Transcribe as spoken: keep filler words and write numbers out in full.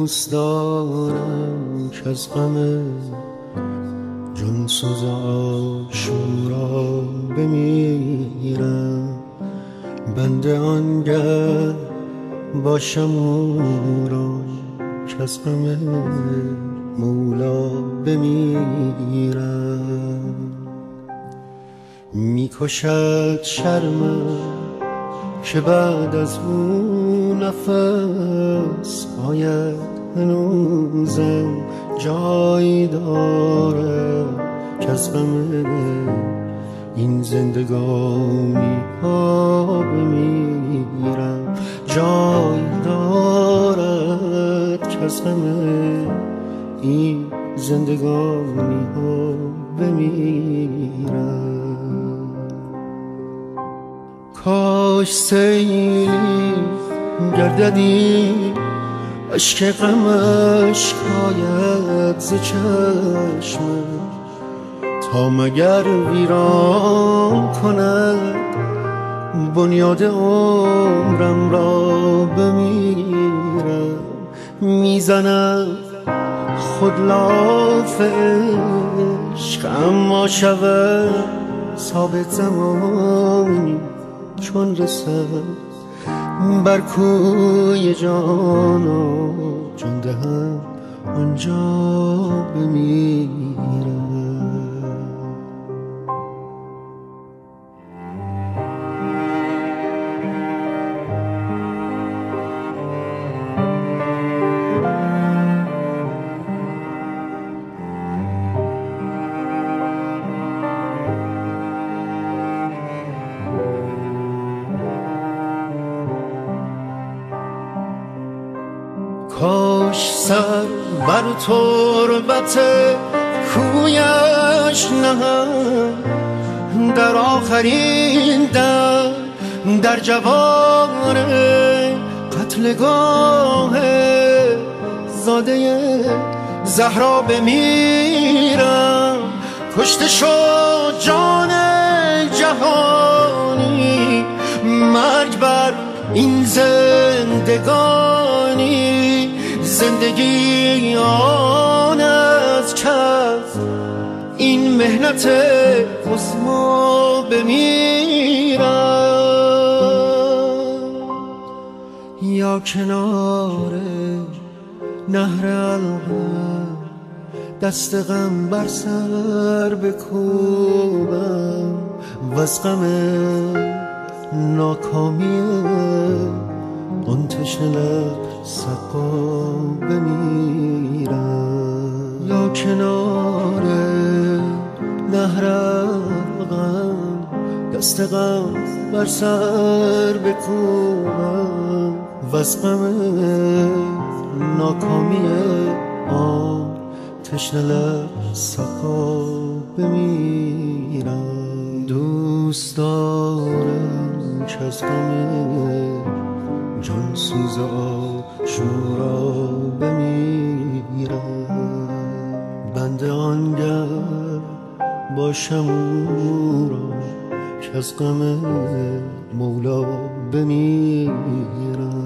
دوست دارم که از غم جان سوز عاشورا بمیرم، بنده آنگه باشم او را که از غم مولا بمیرم. میکشد شرمم که بعد از اون نفس باید هنوزم جایی داره که از غم این زندگانی ها بمیرم، جایی دارد که از غم این زندگانی ها بمیرم. کاش سیلی گرددی اشک غمش کاید ز چشمم، تا مگر ویران کند بنیاد عمرم را بمیرم. میزند خود لاف عشق اما شود ثابت زمانی چون رسد بر کوی جانا، جان دهم آنجا بمیرم. کاش سر بر تربت کویش نهم در آخرین در در جوار قتلگاه زاده زهرا بمیرم. کشته شد جان جهانی، مرگ بر این زندگانی، زندگی آن از کس این مهنت عظما بمیرم. یا کنار نهر القم دست غم بر سر بکوبم، وز غم ناکامی آن تشنه لب سقا بمیرم. یا کنار نهر غم دست غم بر سر بکوبم، وز غم ناکامی آن تشنه لب سقا بمیرم. دوست دارم که از غم جان سوز عاشورا بمیرم، بنده آنگه باشم او را که از غم مولا بمیرم.